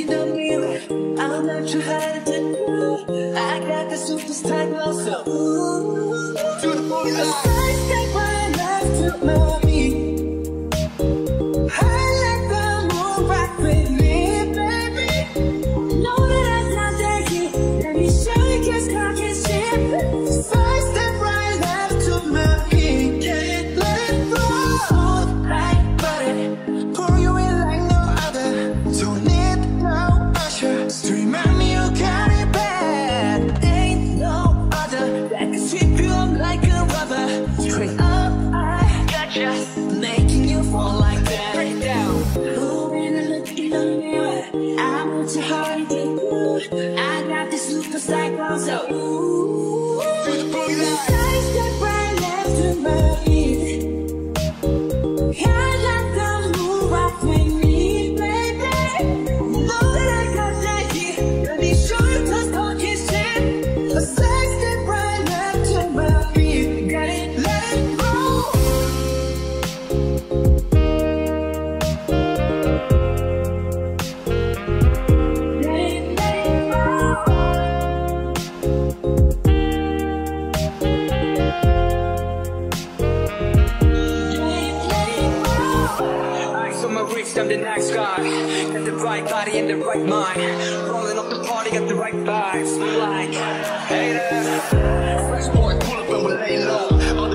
in the mirror, I'm not too hard to do. I got the superstar glow, so ooh, to the booty line. I step right left to my feet. I let the moon rock with me, baby. Know that I'm not that kid. Let me show you kiss, cock and shit. First step right left to my feet. Can't let it fall like butter. Pour you in like no other. Don't need no usher to remind me you got it bad. Ain't no other that can sweep you up like a rubber. Straight up, I gotcha, making you fall like that. Break it down. Oh, when I look in the mirror, I'm not too hard to do. I got this superstar glow, so ooh, I step right left to my feet. I let the moon rock with me, baby. Know that I got that heat. Let me show you 'cause talk is shit. A side step right left to my feet. Got it, let it roll. Let it roll. Eyes on my wrist, I'm the next guy. Got the right body and the right mind. Rolling up the party, got the right vibes. Like, hey there, fresh boy, pull up and we lay low. All the